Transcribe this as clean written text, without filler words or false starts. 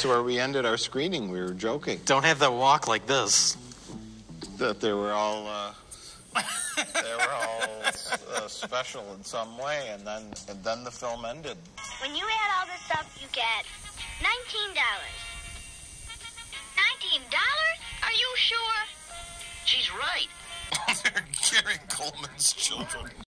That's where we ended our screening. We were joking Don't have that walk like this. that they were all special in some way, and then the film ended. When you add all this up, you get $19. $19? Are you sure? She's right. They're Gary Coleman's children.